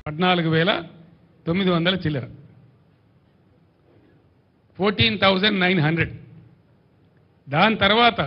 14,900 చిల్లర, 14,900. దాని తర్వాత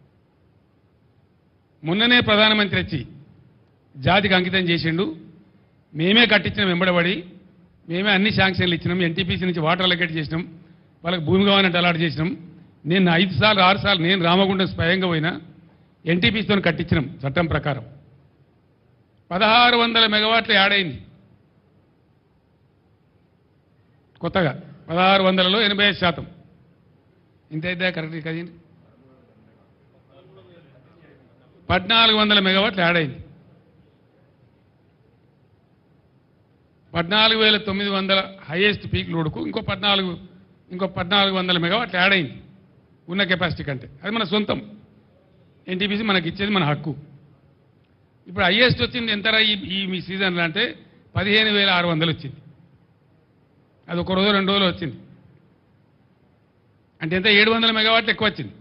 మొన్ననే ప్రధానమంత్రి వచ్చి జాతికి అంకితం చేసిండు. మేమే కట్టించినాం, వెంబడబడి మేమే అన్ని శాంక్షన్లు ఇచ్చినాం, ఎన్టీపీసీ నుంచి వాటర్ అలొకేట్ చేసినాం, వాళ్ళకి భూమి కావాలంటే అలాట్ చేసినాం. నేను 5 సార్లు 6 సార్లు నేను రామగుండం స్వయంగా పోయినా, ఎన్టీపీసీతో కట్టించినాం చట్టం ప్రకారం. 1600 మెగావాట్లు యాడ్ అయింది కొత్తగా. 1600లో 85%. ఇంతైతే కరెక్ట్ కదండి. 1400 మెగావాట్లు యాడ్ అయింది. 14,900 హైయెస్ట్ పీక్ లోడ్కు ఇంకో 1400 మెగావాట్లు యాడ్ అయింది ఉన్న కెపాసిటీ కంటే. అది మన సొంతం, ఎన్టీపీసీ మనకి ఇచ్చేది మన హక్కు. ఇప్పుడు హైయెస్ట్ వచ్చింది ఎంతరా ఈ మీ సీజన్లో అంటే 15,600 వచ్చింది. అది ఒక రోజు 2 రోజులు వచ్చింది. అంటే ఎంత? 700 మెగావాట్లు ఎక్కువ వచ్చింది.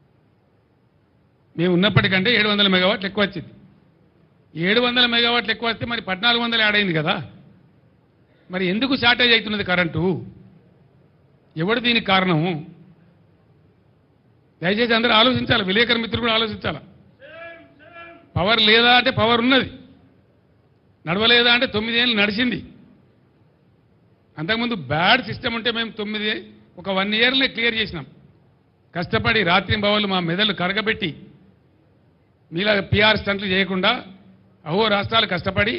మేము ఉన్నప్పటికంటే 700 మెగావాట్లు ఎక్కువ వచ్చింది. 700 మెగావాట్లు ఎక్కువ వస్తే మరి 1400 యాడ్ అయింది కదా. మరి ఎందుకు షార్టేజ్ అవుతున్నది కరెంటు? ఎవడు దీనికి కారణము? దయచేసి అందరూ ఆలోచించాలి, విలేకరు మిత్రులు కూడా ఆలోచించాలి. పవర్ లేదా అంటే పవర్ ఉన్నది, నడవలేదా అంటే 9 ఏళ్ళు నడిచింది. అంతకుముందు బ్యాడ్ సిస్టమ్ ఉంటే మేము 1 ఇయర్నే క్లియర్ చేసినాం. కష్టపడి రాత్రింబవళ్ళు మా మెదళ్ళు కరగబెట్టి మీలా పిఆర్ స్టంట్లు చేయకుండా అహో రాష్ట్రాలు కష్టపడి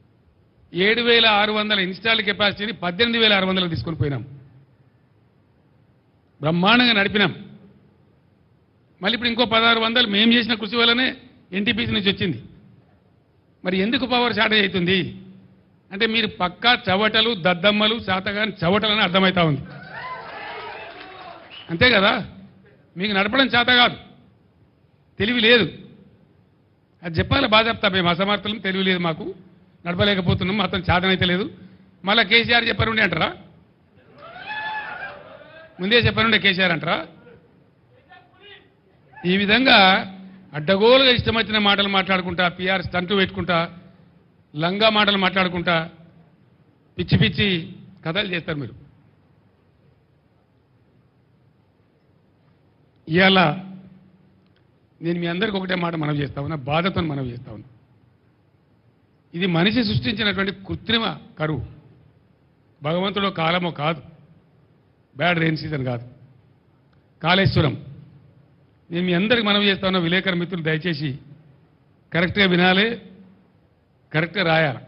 7,600 ఇన్స్టాల్ కెపాసిటీని 18,600 తీసుకొని పోయినాం. బ్రహ్మాండంగా నడిపినాం. మళ్ళీ ఇప్పుడు ఇంకో 1,600 మేము చేసిన కృషి వల్లనే ఎన్టీపీసీ నుంచి వచ్చింది. మరి ఎందుకు పవర్ షార్టేజ్ అవుతుంది అంటే మీరు పక్కా చవటలు, దద్దమ్మలు, శాతగాని చవటలని అర్థమవుతా ఉంది. అంతే కదా. మీకు నడపడం చేత కాదు, తెలివి లేదు. అది చెప్పాలి బాగా చెప్తా. మేము అసమర్థులం, తెలివి లేదు, మాకు నడపలేకపోతున్నాం, అతను చేతనైతే లేదు. మళ్ళీ కేసీఆర్ చెప్పారుండే అంటారా? ముందే చెప్పారుండే కేసీఆర్ అంటారా? ఈ విధంగా అడ్డగోలుగా ఇష్టం వచ్చిన మాటలు మాట్లాడుకుంటా, పిఆర్ స్టంట్లు పెట్టుకుంటా, లంగా మాటలు మాట్లాడుకుంటా పిచ్చి పిచ్చి కథలు చేస్తారు మీరు. ఇవాళ నేను మీ అందరికీ ఒకటే మాట మనవి చేస్తా ఉన్నా, బాధతో మనవి చేస్తా ఉన్నా. ఇది మనిషి సృష్టించినటువంటి కృత్రిమ కరువు. భగవంతుడో కాలమో కాదు, బ్యాడ్ రెయిన్ సీజన్ కాదు, కాళేశ్వరం. నేను మీ అందరికి మనవి చేస్తా ఉన్నా, విలేకరు మిత్రులు దయచేసి కరెక్ట్గా వినాలి, కరెక్ట్గా రాయాలి.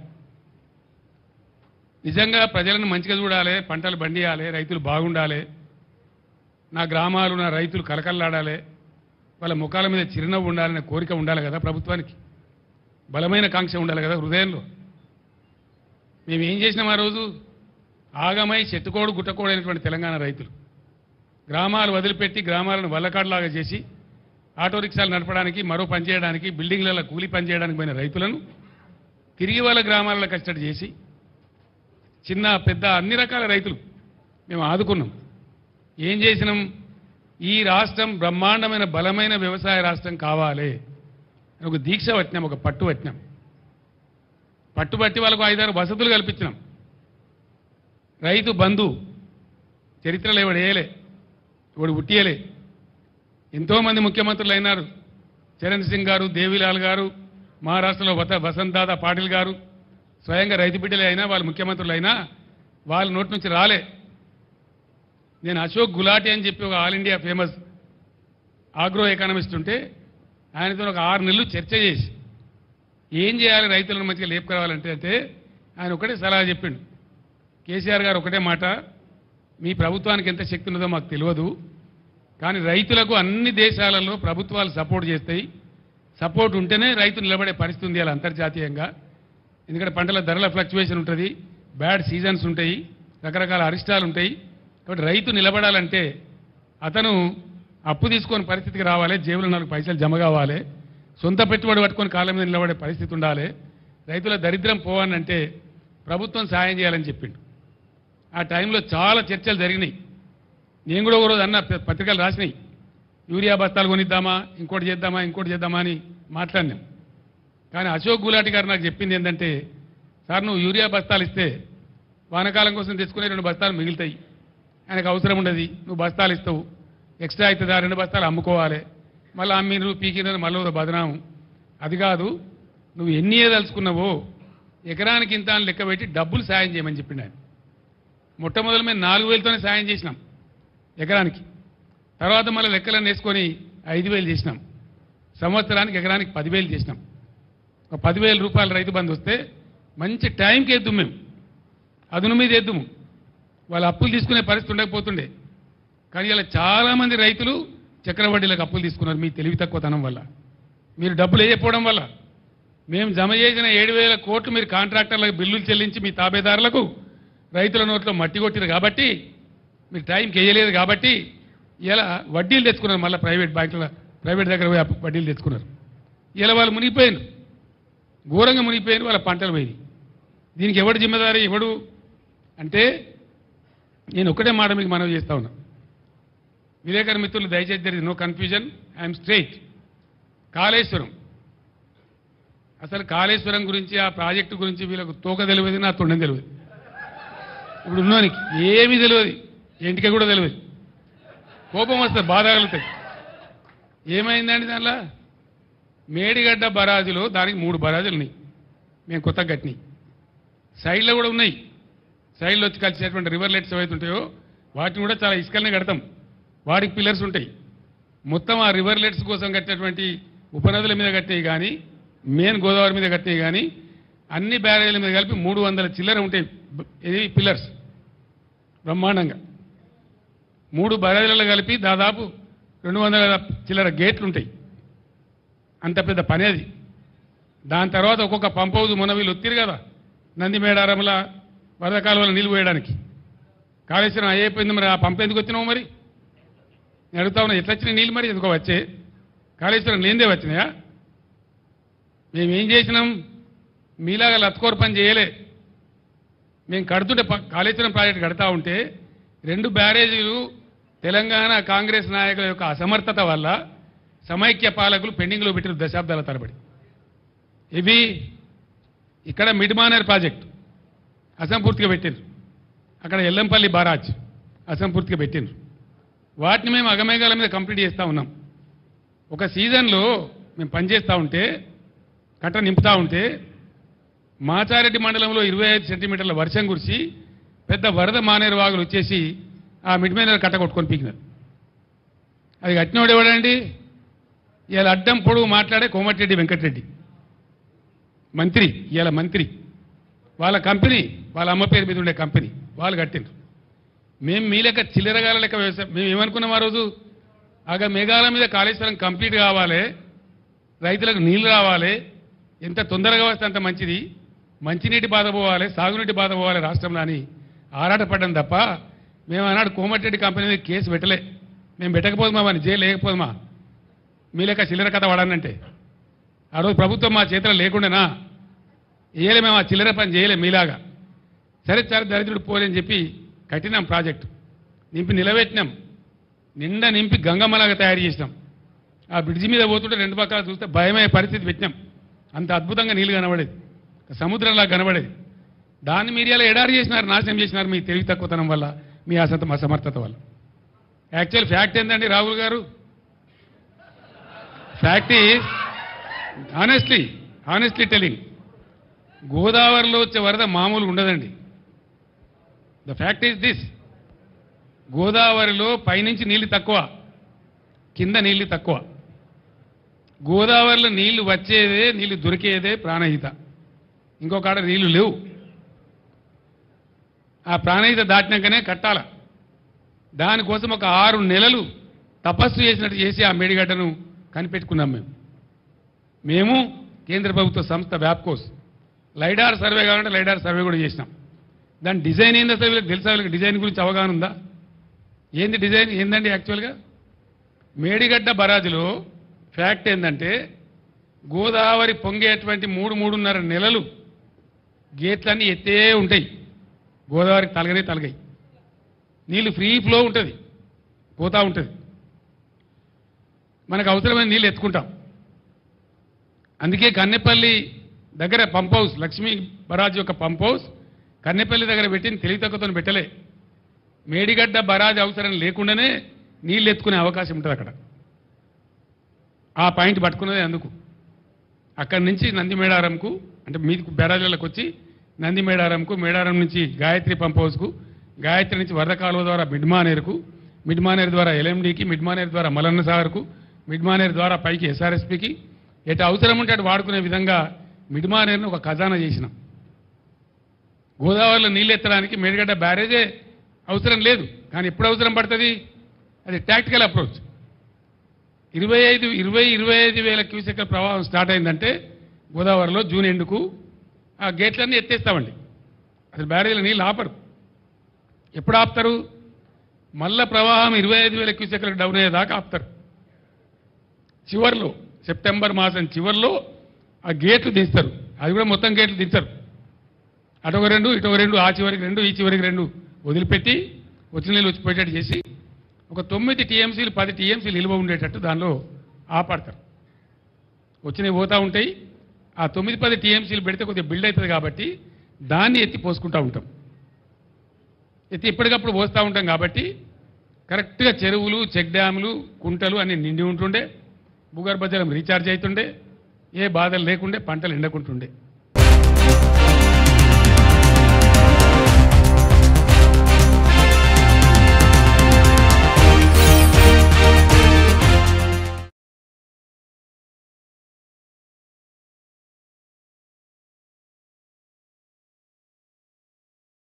నిజంగా ప్రజలను మంచిగా చూడాలి, పంటలు పండియాలి, రైతులు బాగుండాలి, నా గ్రామాలు నా రైతులు కలకల్లాడాలి, వాళ్ళ ముఖాల మీద చిరునవ్వు ఉండాలనే కోరిక ఉండాలి కదా ప్రభుత్వానికి, బలమైన కాంక్ష ఉండాలి కదా హృదయంలో. మేము ఏం చేసినాం ఆ రోజు? ఆగమై చెట్టుకోడు గుట్టకోడు అయినటువంటి తెలంగాణ రైతులు గ్రామాలు వదిలిపెట్టి గ్రామాలను వల్లకాడులాగా చేసి ఆటో రిక్షాలు నడపడానికి, మరో పని చేయడానికి, బిల్డింగ్లలో కూలీ పని చేయడానికి పోయిన రైతులను తిరిగి వాళ్ళ గ్రామాలలో కష్టపడి చేసి చిన్న పెద్ద అన్ని రకాల రైతులు మేము ఆదుకున్నాం. ఏం చేసినాం? ఈ రాష్ట్రం బ్రహ్మాండమైన బలమైన వ్యవసాయ రాష్ట్రం కావాలి అని ఒక దీక్ష పట్టినాం, ఒక పట్టు పట్టినాం. పట్టుబట్టి వాళ్ళకు 5-6 వసతులు కల్పించినాం. రైతు బంధు చరిత్రలో ఎవడు వేయలే, ఎవడు ఉట్టియలే. ఎంతోమంది ముఖ్యమంత్రులు అయినారు. చరణ్ సింగ్ గారు, దేవిలాల్ గారు, మహారాష్ట్రలో వసంత్ దాదా పాటిల్ గారు స్వయంగా రైతు బిడ్డలే అయినా, వాళ్ళు ముఖ్యమంత్రులు అయినా వాళ్ళ నోటి నుంచి రాలే. నేను అశోక్ గులాటి అని చెప్పి ఒక all India famous agro economist ఉంటే ఆయనతో ఒక 6 నెలలు చర్చ చేసి ఏం చేయాలి రైతులను మంచిగా లేపుకురావాలంటే అంటే ఆయన ఒకటే సలహా చెప్పిండు. కేసీఆర్ గారు ఒకటే మాట, మీ ప్రభుత్వానికి ఎంత శక్తి ఉన్నదో మాకు తెలియదు, కానీ రైతులకు అన్ని దేశాలలో ప్రభుత్వాలు సపోర్ట్ చేస్తాయి, సపోర్ట్ ఉంటేనే రైతు నిలబడే పరిస్థితి ఉంది అలా అంతర్జాతీయంగా. ఎందుకంటే పంటల ధరల ఫ్లక్చువేషన్ ఉంటుంది, బ్యాడ్ సీజన్స్ ఉంటాయి, రకరకాల అరిష్టాలు ఉంటాయి. కాబట్టి రైతు నిలబడాలంటే అతను అప్పు తీసుకొని పరిస్థితికి రావాలి, జేబులో 4 పైసలు జమ కావాలి, సొంత పెట్టుబడి పట్టుకొని కాళ్ళ మీద నిలబడే పరిస్థితి ఉండాలి, రైతుల దరిద్రం పోవాలంటే ప్రభుత్వం సాయం చేయాలని చెప్పిండు. ఆ టైంలో చాలా చర్చలు జరిగినాయి. నేను కూడా ఒకరోజు అన్న, పత్రికలు రాసినాయి, యూరియా బస్తాలు కొనిద్దామా, ఇంకోటి చేద్దామా అని మాట్లాడినాం. కానీ అశోక్ గులాటి గారు నాకు చెప్పింది ఏంటంటే, సార్ నువ్వు యూరియా బస్తాలు ఇస్తే వానకాలం కోసం తెచ్చుకునే 2 బస్తాలు మిగులుతాయి, ఆయనకు అవసరం ఉండదు, నువ్వు బస్తాలు ఇస్తావు, ఎక్స్ట్రా అవుతుంది, ఆ 2 బస్తాలు అమ్ముకోవాలి, మళ్ళీ అమ్మినరు పీకినరు మళ్ళీ బదనాము. అది కాదు, నువ్వు ఎన్ని ఏదలుచుకున్నావో ఎకరానికి ఇంత అని లెక్క పెట్టి డబ్బులు సాయం చేయమని చెప్పిండు ఆయన. మొట్టమొదలు మేము 4,000తోనే సాయం చేసినాం ఎకరానికి, తర్వాత మళ్ళీ లెక్కలను వేసుకొని 5,000 చేసినాం, సంవత్సరానికి ఎకరానికి 10,000 చేసినాం. ఒక 10,000 రూపాయల రైతు బంధు వస్తే మంచి టైంకి వేద్దాం, మేము అదును మీద వేద్దాము, వాళ్ళు అప్పులు తీసుకునే పరిస్థితి ఉండకపోతుండే. కానీ ఇలా చాలామంది రైతులు చక్రవడ్డీలకు అప్పులు తీసుకున్నారు మీ తెలివి తక్కువతనం వల్ల, మీరు డబ్బులు వేయకపోవడం వల్ల. మేము జమ చేసిన 7,000 కోట్లు మీరు కాంట్రాక్టర్లకు బిల్లులు చెల్లించి మీ తాబేదారులకు రైతుల నోట్లో మట్టి కొట్టిరు కాబట్టి, మీరు టైంకి వేయలేదు కాబట్టి ఇలా వడ్డీలు తెచ్చుకున్నారు, మళ్ళీ ప్రైవేట్ బ్యాంకుల ప్రైవేట్ దగ్గర పోయి వడ్డీలు తెచ్చుకున్నారు. ఇలా వాళ్ళు మునిగిపోయారు, ఘోరంగా మునిగిపోయారు, వాళ్ళ పంటలు పోయి. దీనికి ఎవడు జిమ్మదారి ఎవడు అంటే, నేను ఒకటే మాట మీకు మనవి చేస్తా ఉన్నా, విలేకరు మిత్రులు దయచేసి there is no confusion, I'm straight. Kaleshwaram, అసలు కాళేశ్వరం గురించి ఆ ప్రాజెక్టు గురించి వీళ్ళకు తోక తెలియదు, నా తొండం తెలియదు, ఇప్పుడు ఉన్నానికి ఏమీ తెలియదు, ఇంటికి కూడా తెలియదు. కోపం వస్తుంది, బాధ కలుగుతాయి. ఏమైందండి దానిలో? మేడిగడ్డ బరాజులో దానికి 3 బరాజులు ఉన్నాయి, మేము కొత్తగా కట్టినాయి. సైడ్లో కూడా ఉన్నాయి, సైడ్లో వచ్చి కలిసేటువంటి రివర్లెట్స్ ఏవైతే ఉంటాయో వాటిని కూడా చాలా ఇసుకలనే కడతాం, వాటికి పిల్లర్స్ ఉంటాయి. మొత్తం ఆ రివర్లెట్స్ కోసం కట్టినటువంటి ఉపనదుల మీద కట్టినవి కానీ, మెయిన్ గోదావరి మీద కట్టినవి కానీ, అన్ని బ్యారేజీల మీద కలిపి 300 చిల్లర ఉంటాయి ఇది పిల్లర్స్, బ్రహ్మాండంగా 3 బ్యారేజీలలో కలిపి దాదాపు 200 చిల్లర గేట్లు ఉంటాయి. అంత పెద్ద పని అది. దాని తర్వాత ఒక్కొక్క పంప్ హౌస్ మొన్న వీళ్ళు ఒత్తిరు కదా, నంది మేడారంల వరద కాలువలో నీళ్ళు పోయడానికి. కాళేశ్వరం అయిపోయింది, మరి ఆ పంప్ ఎందుకు వచ్చినావు? మరి నేను అడుగుతా ఉన్నా, ఎట్లా వచ్చినాయి నీళ్ళు? మరి ఎందుకో వచ్చే కాళేశ్వరం లేనిదే వచ్చినాయా? మేమేం చేసినాం? మీలాగా లత్కోర్ పని చేయలే. మేము కడుతుంటే కాళేశ్వరం ప్రాజెక్టు కడతా ఉంటే 2 బ్యారేజీలు తెలంగాణ కాంగ్రెస్ నాయకుల యొక్క అసమర్థత వల్ల సమైక్య పాలకులు పెండింగ్లో పెట్టిన దశాబ్దాల తరబడి. ఇవి ఇక్కడ మిడ్మానర్ ప్రాజెక్టు అసంపూర్తిగా పెట్టిండ్రు, అక్కడ ఎల్లంపల్లి బారాజ్ అసంపూర్తిగా పెట్టిండ్రు. వాటిని మేము అగమేఘాల మీద కంప్లీట్ చేస్తూ ఉన్నాం. ఒక సీజన్లో మేము పనిచేస్తూ ఉంటే, కట్ట నింపుతూ ఉంటే, మాచారెడ్డి మండలంలో 25 సెంటీమీటర్ల వర్షం కురిసి పెద్ద వరద మానేరు వాగులు వచ్చేసి ఆ మిడ్మానర్ కట్ట కొట్టుకొని పీకినారు. అది కట్టినోడు ఎవడండి? ఇలా అడ్డం పొడుగు మాట్లాడే కోమటిరెడ్డి వెంకటరెడ్డి మంత్రి, ఇలా మంత్రి, వాళ్ళ కంపెనీ, వాళ్ళ అమ్మ పేరు మీద ఉండే కంపెనీ వాళ్ళు కట్టిండ్రు. మేము మీ లెక్క చిల్లరగాల లెక్క వ్యవసాయం. మేము ఏమనుకున్నాం ఆ రోజు? మేఘాల మీద కాళేశ్వరం కంప్లీట్ కావాలి, రైతులకు నీళ్లు రావాలి, ఎంత తొందరగా వస్తే అంత మంచిది, మంచినీటి బాధ పోవాలి, సాగునీటి బాధ పోవాలి రాష్ట్రంలో అని ఆరాటపడ్డాం తప్ప మేము ఆనాడు కోమటిరెడ్డి కంపెనీ మీద కేసు పెట్టలే. మేము పెట్టకపోదుమా, అని జైలు లేకపోదుమా? మీ లెక్క చిల్లర కథ వాడానంటే ఆ రోజు ప్రభుత్వం మా చేతిలో లేకుండానా? వేయలే, మేము ఆ చిల్లర పని చేయలే మీలాగా. సరే చాలా దరిద్రుడు పోలేని చెప్పి కట్టినాం, ప్రాజెక్టు నింపి నిలబెట్టినాం, నిండా నింపి గంగమ్మలాగా తయారు చేసినాం. ఆ బ్రిడ్జి మీద పోతుంటే 2 పక్కల చూస్తే భయమయ్యే పరిస్థితి పెట్టినాం. అంత అద్భుతంగా నీళ్లు కనబడేది, సముద్రంలా కనబడేది. దాన్ని మీరు ఇలా ఎడారి చేసినారు, నాశనం చేసినారు మీ తెలివి తక్కువతనం వల్ల, మీ అసమర్థత వల్ల. యాక్చువల్ ఫ్యాక్ట్ ఏంటండి రాహుల్ గారు? ఫ్యాక్ట్ ఈజ్ ఆనెస్ట్లీ టెలింగ్, గోదావరిలో వచ్చే వరద మామూలు ఉండదండి. ద ఫ్యాక్ట్ ఈజ్ దిస్, గోదావరిలో పైనుంచి నీళ్లు తక్కువ, కింద నీళ్లు తక్కువ. గోదావరిలో నీళ్లు వచ్చేదే, నీళ్లు దొరికేదే ప్రాణహిత, ఇంకొక ఆడ నీళ్లు లేవు. ఆ ప్రాణహిత దాటినాకనే కట్టాల. దానికోసం ఒక 6 నెలలు తపస్సు చేసినట్టు చేసి ఆ మేడిగడ్డను కనిపెట్టుకున్నాం. మేము కేంద్ర ప్రభుత్వ సంస్థ వ్యాప్కోస్ లైడార్ సర్వే కావాలంటే లైడార్ సర్వే కూడా చేసినాం. దాని డిజైన్ ఏంది అసలు వీళ్ళకి తెలుసా? వీళ్ళకి డిజైన్ గురించి అవగాహన ఉందా? ఏంది డిజైన్ ఏందండి? యాక్చువల్గా మేడిగడ్డ బరాజులో ఫ్యాక్ట్ ఏంటంటే, గోదావరి పొంగేటువంటి 3-3.5 నెలలు గేట్లన్నీ ఎత్తే ఉంటాయి, గోదావరికి తలగాయి, నీళ్లు ఫ్రీ ఫ్లో ఉంటుంది, పోతూ ఉంటుంది. మనకు అవసరమైన నీళ్ళు ఎత్తుకుంటాం. అందుకే కన్నెపల్లి దగ్గర పంప్ హౌస్ లక్ష్మీ బరాజ్ యొక్క పంప్ హౌస్ కన్నెపల్లి దగ్గర పెట్టిన తెలివితక్కువతో పెట్టలే. మేడిగడ్డ బరాజ్ అవసరం లేకుండానే నీళ్ళు ఎత్తుకునే అవకాశం ఉంటుంది అక్కడ. ఆ పాయింట్ పట్టుకున్నదే అందుకు. అక్కడి నుంచి నందిమేడారంకు అంటే మీది బరాజులకు వచ్చి నందిమేడారంకు, మేడారం నుంచి గాయత్రి పంప్ హౌస్కు, గాయత్రి నుంచి వరద కాలువ ద్వారా మిడ్మానేరుకు, మిడ్మానేరు ద్వారా ఎల్ఎండికి, మిడ్మానేరు ద్వారా మలన్న సాగర్కు, మిడ్మానేరు ద్వారా పైకి ఎస్ఆర్ఎస్పికి ఎటు అవసరం ఉంటే అటు వాడుకునే విధంగా మిడ్మానేరును ఒక ఖజానా చేసినాం. గోదావరిలో నీళ్ళు ఎత్తడానికి మేడిగడ్డ బ్యారేజే అవసరం లేదు, కానీ ఎప్పుడు అవసరం పడుతుంది? అది టాక్టికల్ అప్రోచ్. 25 వేల క్యూసెక్ల ప్రవాహం స్టార్ట్ అయిందంటే గోదావరిలో జూన్ ఎండుకు ఆ గేట్లన్నీ ఎత్తేస్తామండి. అసలు బ్యారేజీలో నీళ్ళు ఆపరు. ఎప్పుడు ఆపుతారు? మళ్ళా ప్రవాహం 25 వేల క్యూసెక్లకు డౌన్ అయ్యేదాకా ఆపుతారు. చివరిలో సెప్టెంబర్ మాసం చివరిలో ఆ గేట్లు దించుతారు. అది కూడా మొత్తం గేట్లు దించరు. అటొక 2 ఇటొక 2, ఆ చివరికి 2 ఈ చివరికి 2 వదిలిపెట్టి వచ్చిన నీళ్ళు వచ్చిపోయేటట్టు చేసి ఒక 9 టీఎంసీలు 10 టీఎంసీలు నిల్వ ఉండేటట్టు దానిలో ఆపడతారు. వచ్చినవి పోతూ ఉంటాయి. ఆ 9-10 టీఎంసీలు పెడితే కొద్దిగా బిల్డ్ అవుతుంది కాబట్టి దాన్ని ఎత్తి పోసుకుంటూ ఉంటాం. ఎత్తి ఎప్పటికప్పుడు పోస్తూ ఉంటాం కాబట్టి కరెక్ట్గా చెరువులు, చెక్ డ్యాములు, కుంటలు అన్నీ నిండి ఉంటుండే, భూగర్భ జలం రీఛార్జ్ అవుతుండే, ఏ బాధలు లేకుండే, పంటలు ఎండకుంటుండే.